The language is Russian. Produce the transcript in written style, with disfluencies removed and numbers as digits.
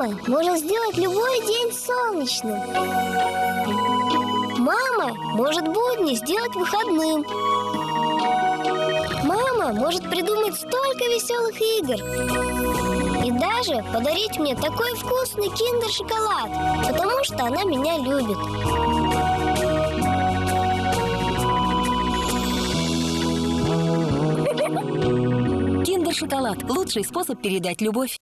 Мама может сделать любой день солнечным. Мама может будни сделать выходным. Мама может придумать столько веселых игр. И даже подарить мне такой вкусный киндер-шоколад, потому что она меня любит. Киндер-шоколад – лучший способ передать любовь.